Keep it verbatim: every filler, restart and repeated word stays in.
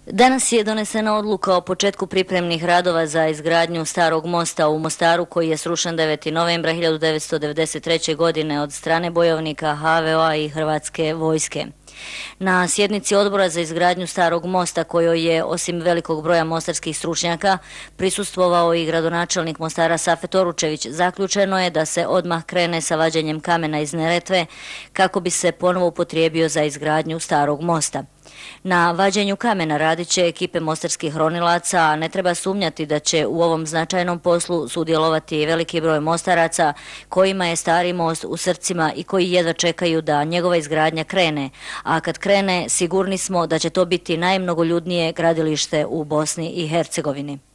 Danas je donesena odluka o početku pripremnih radova za izgradnju starog mosta u Mostaru koji je srušen devetog novembra hiljadu devetsto devedeset treće. godine od strane bojovnika ha ve o a i Hrvatske vojske. Na sjednici odbora za izgradnju starog mosta kojoj je osim velikog broja mostarskih stručnjaka prisustvovao i gradonačelnik Mostara Safet Oručević, zaključeno je da se odmah krene sa vađenjem kamena iz Neretve kako bi se ponovo upotrijebio za izgradnju starog mosta. Na vađenju kamena radit će ekipe mostarskih ronilaca, a ne treba sumnjati da će u ovom značajnom poslu sudjelovati veliki broj mostaraca kojima je stari most u srcima i koji jedva čekaju da njegova izgradnja krene, a kad krene sigurni smo da će to biti najmnogoljudnije gradilište u Bosni i Hercegovini.